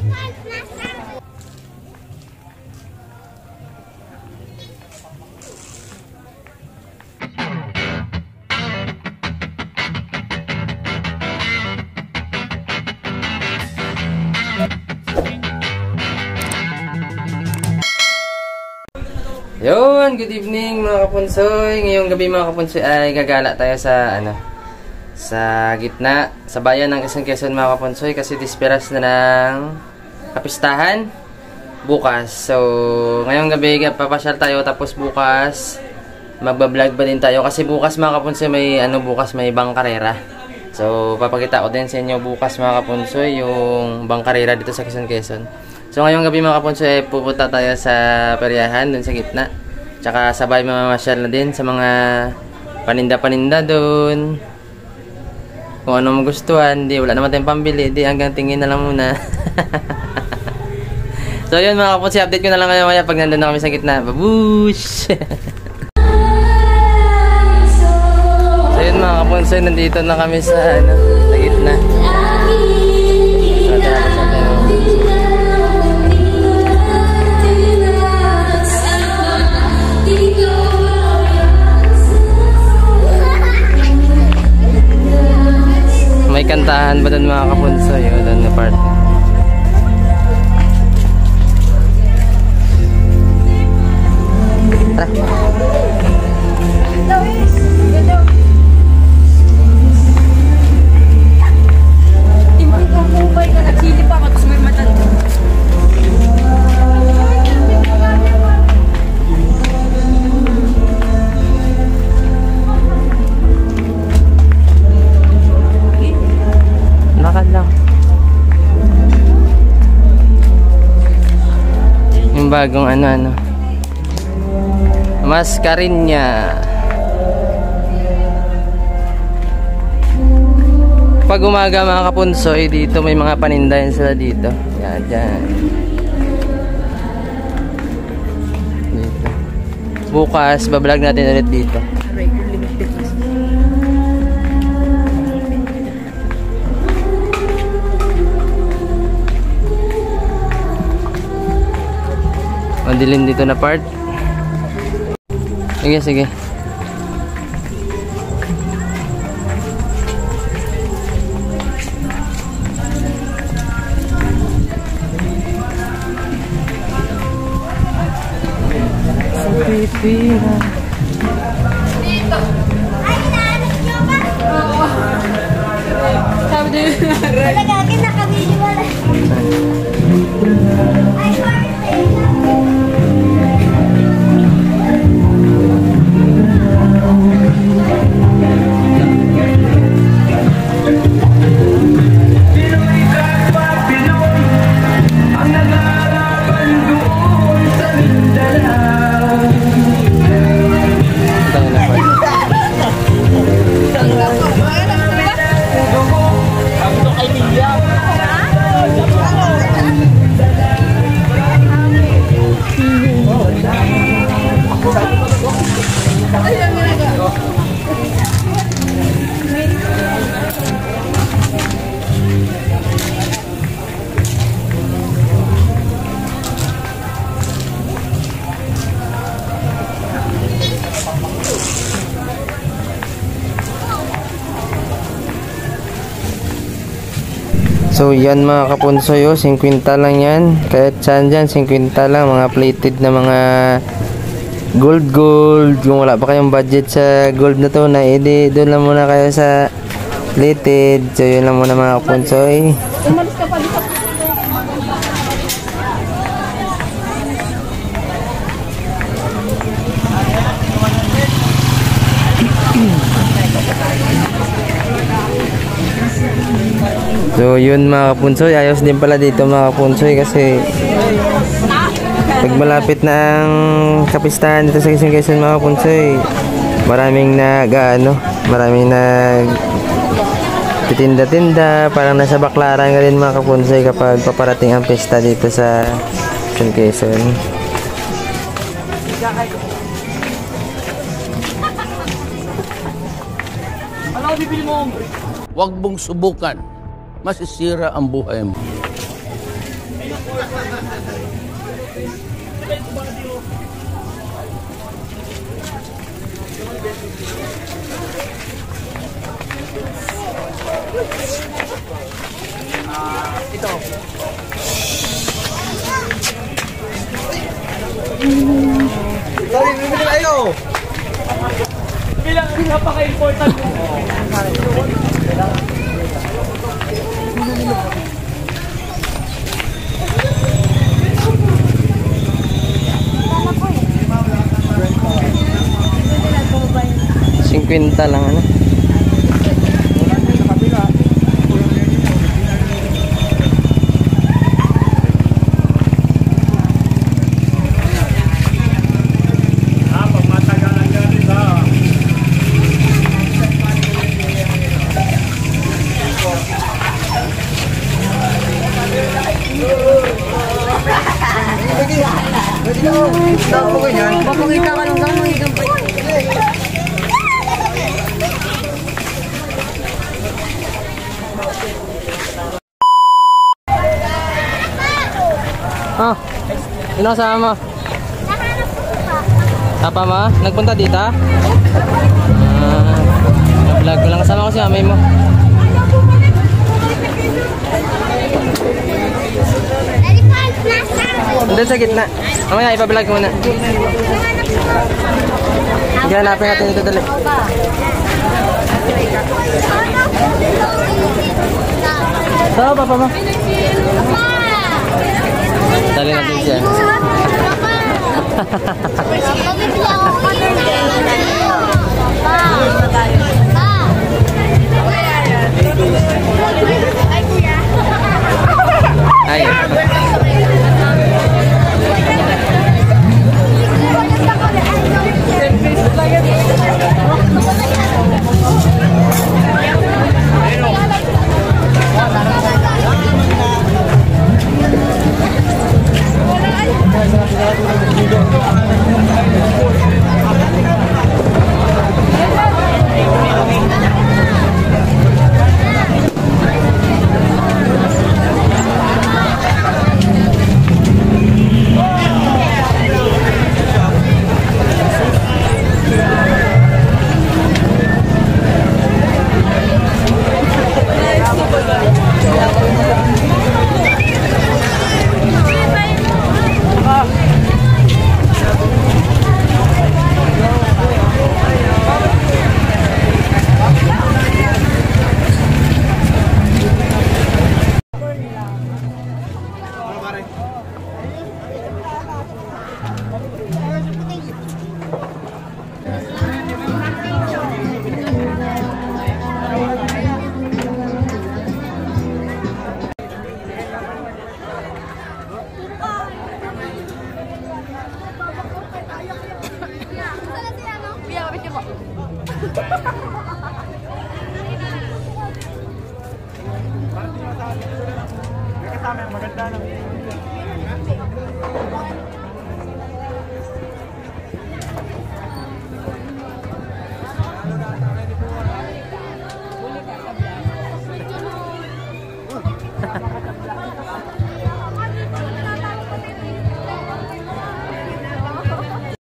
Yun, good evening mga kapunsoy. Ngayong gabi mga kapunsoy ay gagala tayo sa sa gitna, sa bayan ng Quezon mga kapunsoy, kasi disperas na ng kapistahan bukas. So, ngayong gabi papasyal tayo, tapos bukas magbablog pa din tayo kasi bukas mga kapunsoy may bukas may bangkarera. So, papakita ko din sa inyo bukas mga kapunsoy yung bangkarera dito sa Quezon. So ngayong gabi mga kapunsoy, pupunta tayo sa peryahan dun sa gitna. Tsaka sabay mamamasyal na din sa mga paninda-paninda dun. Kung ano magustuhan, wala naman tayong pambili, hanggang tingin na lang muna. So yun mga kapunsoy, update ko na lang kayo maya pag nandun na kami sa gitna. Babush! So yun mga kapunsoy, nandito na kami sa gitna. May kantahan ba doon mga kapunsoy? O doon na part. Bagong Mascarinha. Pag umaga mga kapunsoy, dito may mga panindahan sila dito. Yan, dyan. Dito. Bukas, bablog natin ulit dito. Madilim dito na part. Sige, sige. Sa Pilipinas. Dito. Ay, inaanap nyo ba? Oo. Sabi din. Nagagin na kami nyo wala. Ay, birthday. So yan mga kapunsoy, 50 lang yan. Kahit saan dyan, 50 lang. Mga plated na mga gold. Kung wala pa kayong budget sa gold na to, edi doon lang muna kayo sa plated. So yun lang muna mga kapunsoy. Umalis ka pa dito. So yun mga kapunsoy, ayos din pala dito mga kapunsoy kasi pag malapit na ang kapistahan dito sa Quezon mga kapunsoy, maraming titinda-tinda, parang nasa baklaran nga rin mga kapunsoy kapag paparating ang pista dito sa Quezon. Ano bibili mo? Huwag mong subukan. Masisira ang buhay mo. Ito. Sorry, bibili kayo. Bilang napaka-important mo. Kwenta lang ano. Pag matagalan ka rin ba? Papakita ka lang sa mga gampay. Ah, sino kasama mo? Papa mo? Nagpunta dito? Vlog ko lang. Kasama ko si amay mo. Doon sa gitna. Mamaya ipa-vlog ko muna. Hanapin natin ito dali. Saan papa mo? Dali natin siya. Ay. Maganda lang.